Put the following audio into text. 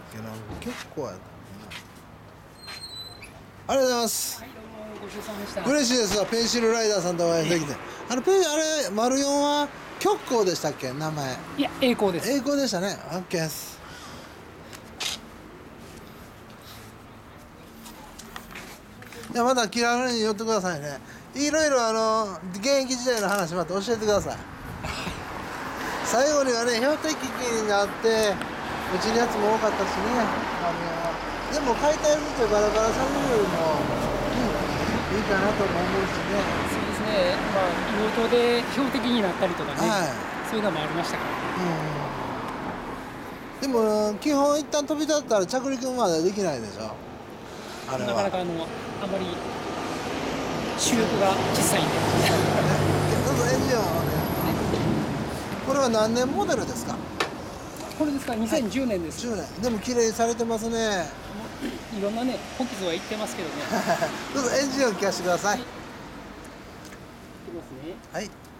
けな、結構やったな。ありがとうございます。 はい、どうもごちそうさまでした。 嬉しいですわ、ペンシルライダーさんとお会いできて。あれ、丸4は、極光でしたっけ、名前。 いや、栄光です。 栄光でしたね。オッケーです。いや、また気軽に寄ってくださいね。いろいろ現役時代の話また教えてください。最後にはね、標的機になって、うちのやつも多かったしね。でも解体ずつバラバラされるよりも、いいかなとも思うしね。 そうですね。まあ、硫黄島で標的になったりとかね、 はい。 そういうのもありましたから。 でも基本一旦飛び立ったら着陸までできないでしょ、あれは。 なかなかあまり視力が小さいんで。 どうぞエンジンをね。これは何年モデルですか？ これですか、2010年です。 10年。でも綺麗にされてますね。 いろんなね、本傷は言ってますけどね。 どうぞエンジンを聞かせてください。 いきますね。 はい。